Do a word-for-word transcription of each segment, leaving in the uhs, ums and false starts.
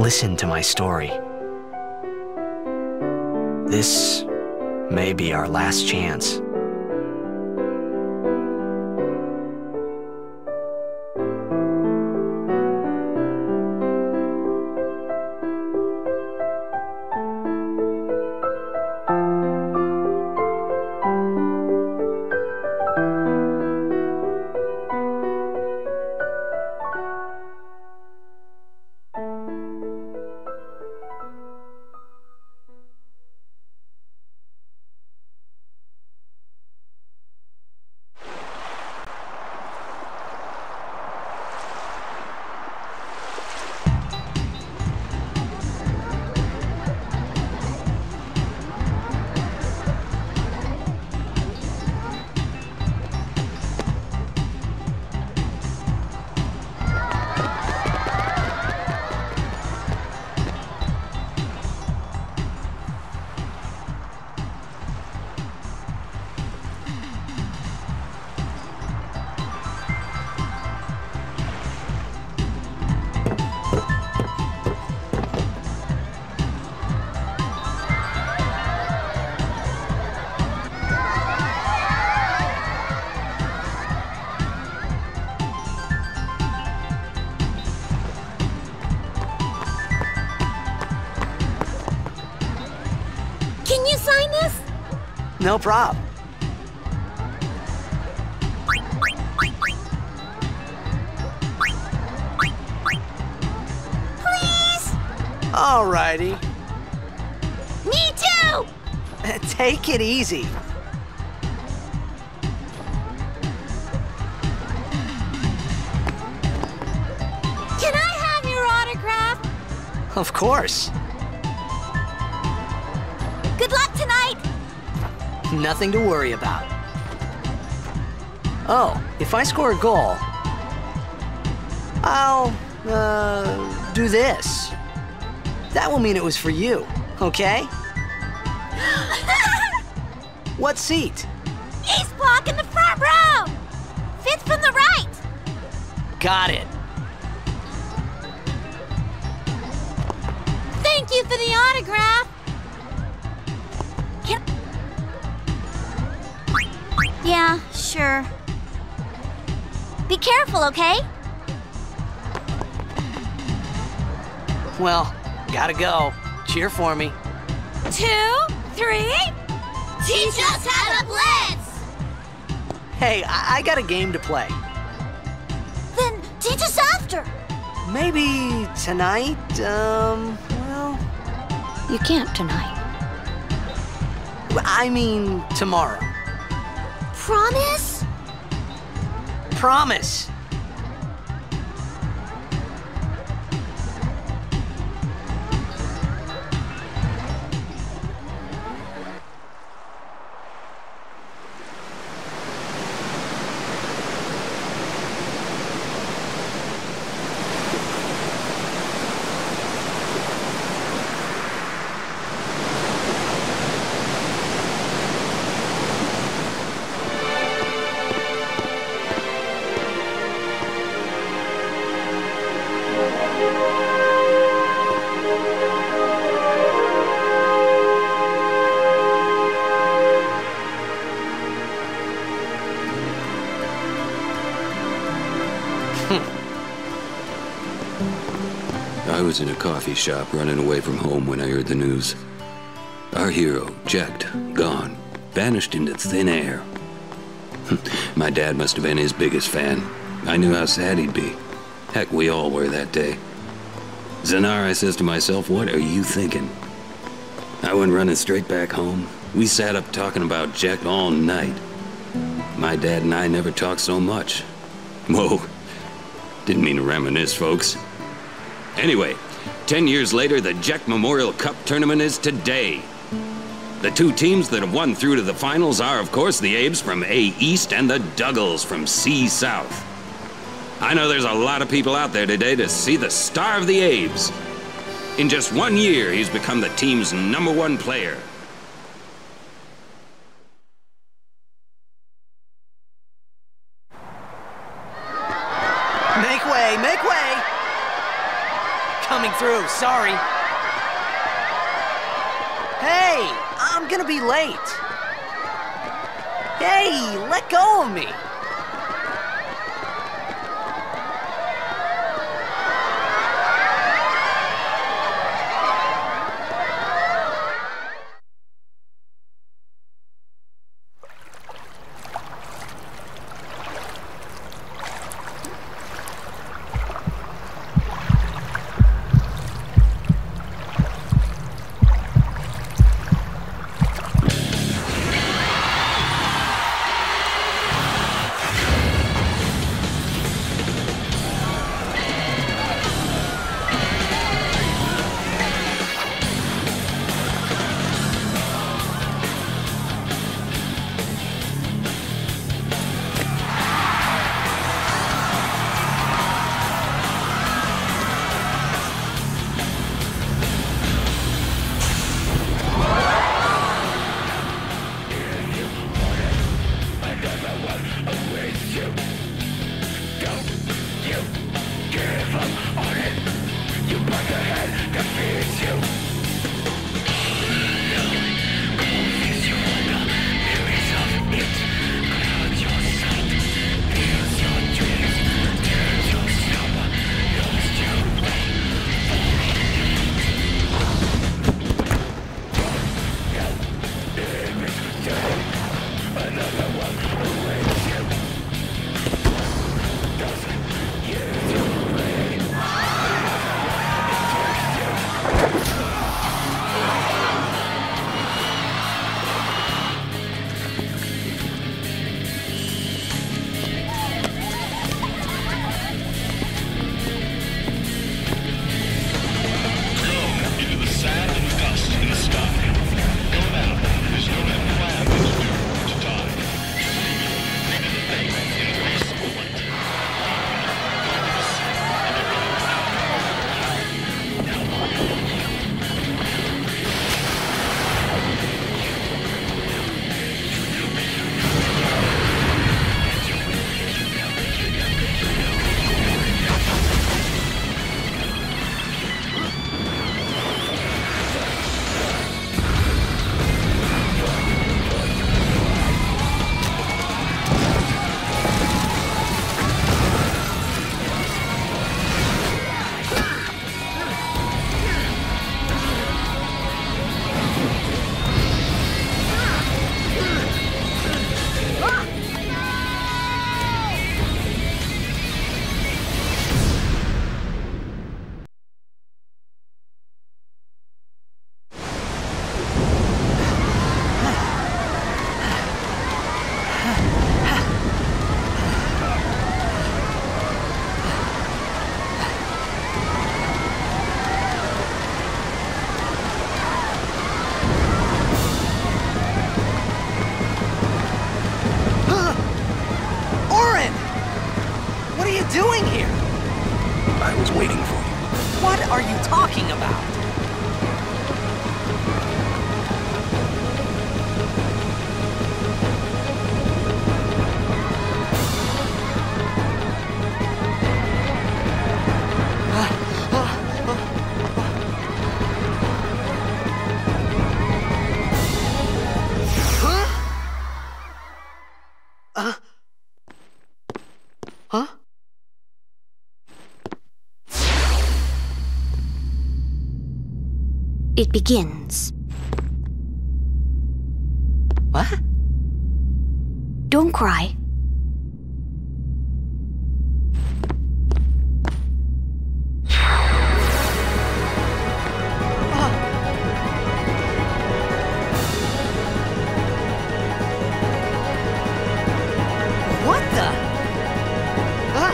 listen to my story. This may be our last chance. No prob. Please? Alrighty. Me too! Take it easy. Can I have your autograph? Of course. Good luck tonight! Nothing to worry about. Oh, if I score a goal, I'll, uh, do this. That will mean it was for you, okay? What seat? East block in the front row! Fifth from the right! Got it. Thank you for the autograph! Can... Yeah, sure. Be careful, okay? Well, gotta go. Cheer for me. Two, three... Teach us how to blitz! Hey, I, I got a game to play. Then teach us after. Maybe tonight, um, well... You can't tonight. I mean, tomorrow. Promise? Promise. I was in a coffee shop running away from home when I heard the news. Our hero, Jacked, gone, vanished into thin air. My dad must have been his biggest fan. I knew how sad he'd be. Heck, we all were that day. Zanar, I says to myself, what are you thinking? I went running straight back home. We sat up talking about Jack all night. My dad and I never talked so much. Whoa, didn't mean to reminisce, folks. Anyway, ten years later, the Jack Memorial Cup tournament is today. The two teams that have won through to the finals are, of course, the Abes from A East and the Duggles from C South. I know there's a lot of people out there today to see the star of the Abes. In just one year, he's become the team's number one player. Make way, make way! coming through, sorry. Hey, I'm gonna be late. Hey, let go of me. Doing here? I was waiting for you. What are you talking about? Huh? Uh? Huh? It begins. What? Don't cry. What the? Huh?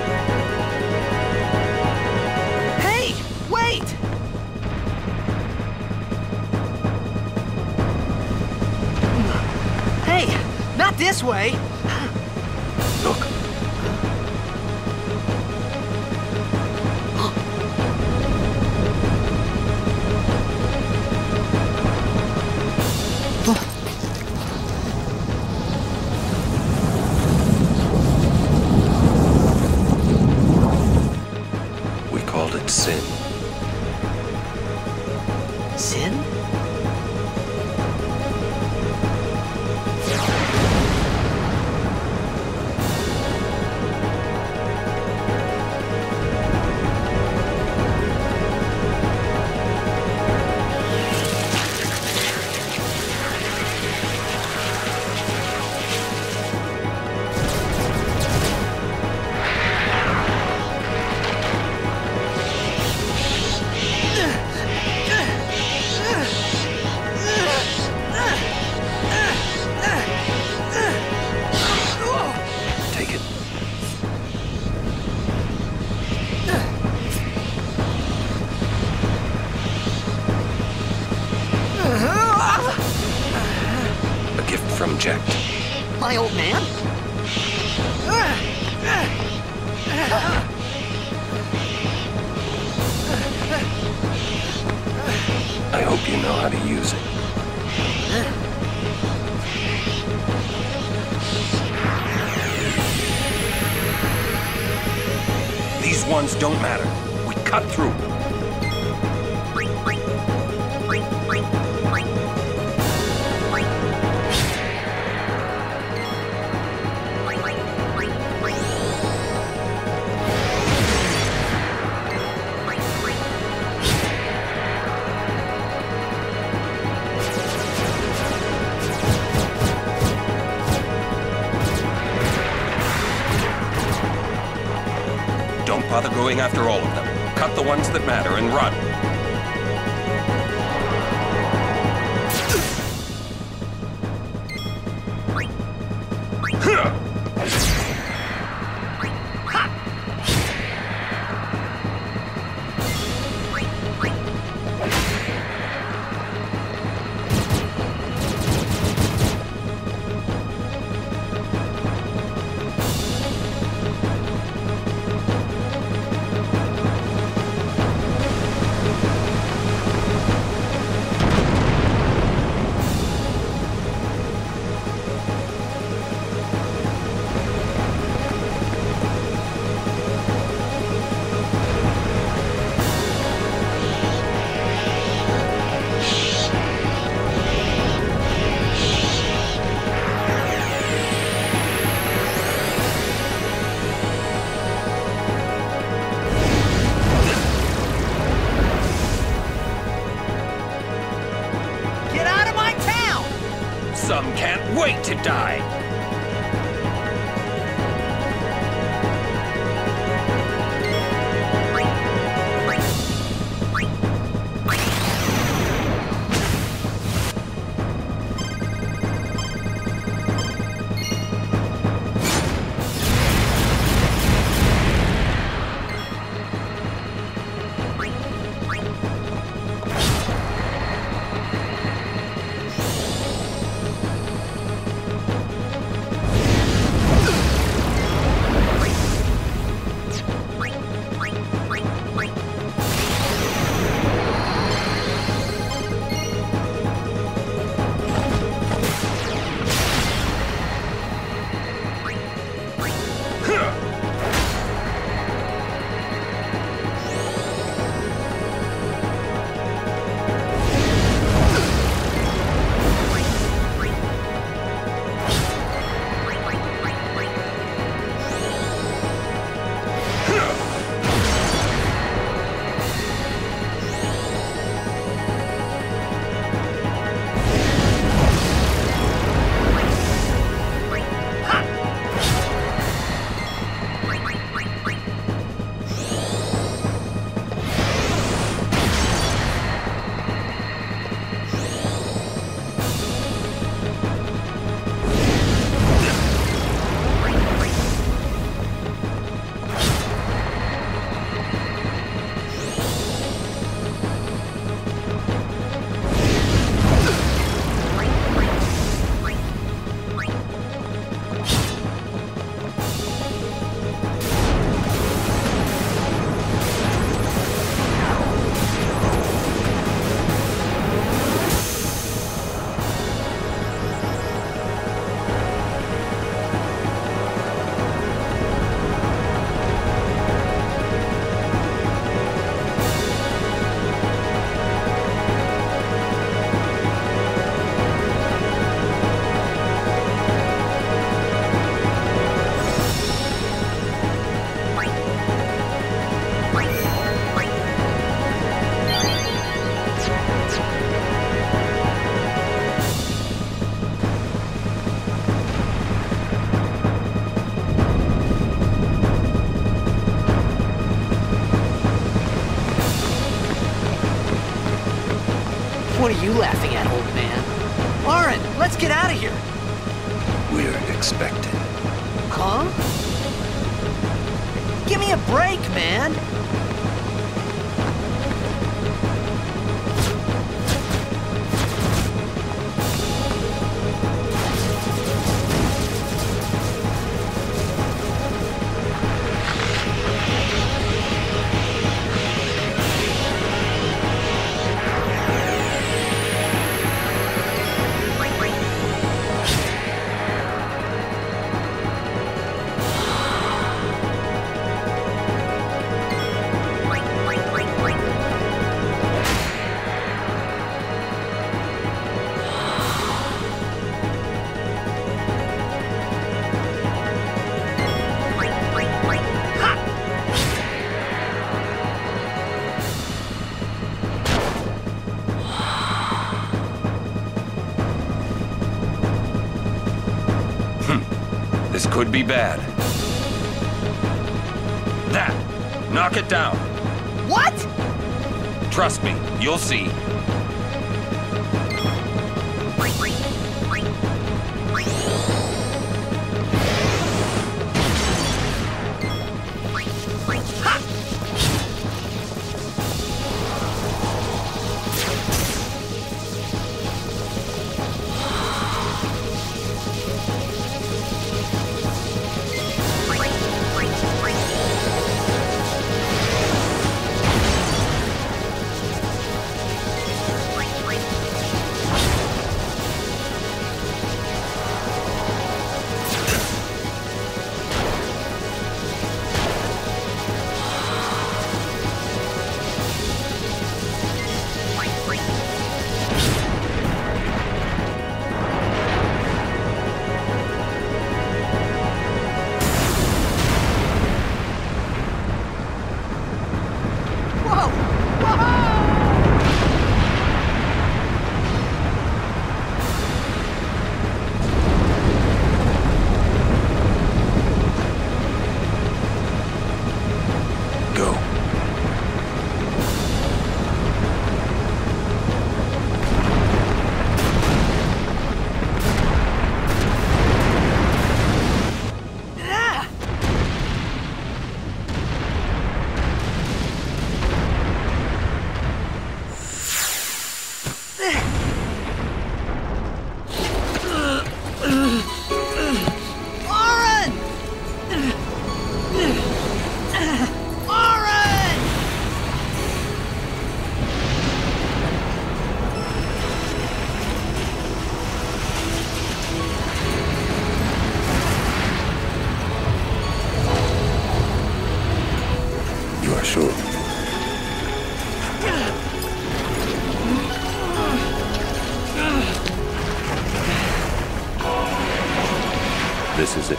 Hey, wait! Hey, not this way! Look. We called it sin. eject. My old man? I hope you know how to use it. These ones don't matter. We cut through. Don't bother going after all of them. Cut the ones that matter and run. Some can't wait to die! What are you laughing at, old man? Lauren, let's get out of here. We're expected. Huh? Give me a break, man. This could be bad. That! Knock it down. What? Trust me, you'll see. Sure. This is it.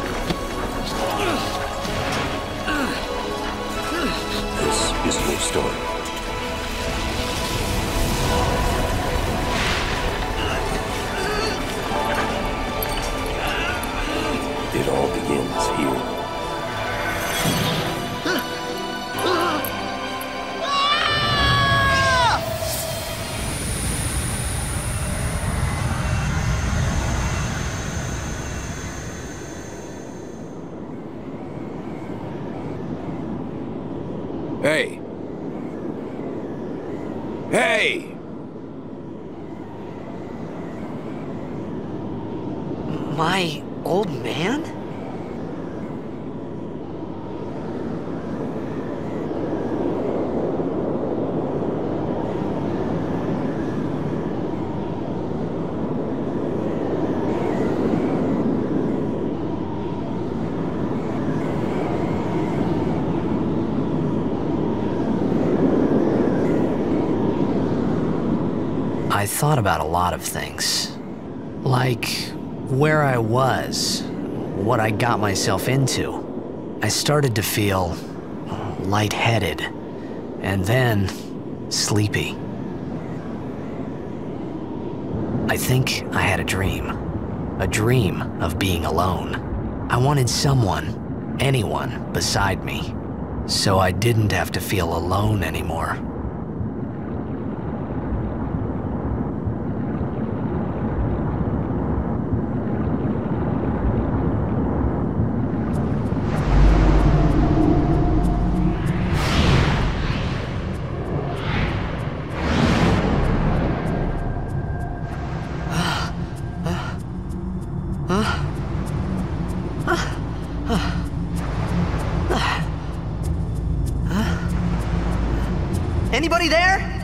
This is your story. It all begins here. Hey! Hey! My old man? I thought about a lot of things. Like where I was, what I got myself into. I started to feel lightheaded, and then sleepy. I think I had a dream. A dream of being alone. I wanted someone, anyone, beside me, so I didn't have to feel alone anymore. Anybody there?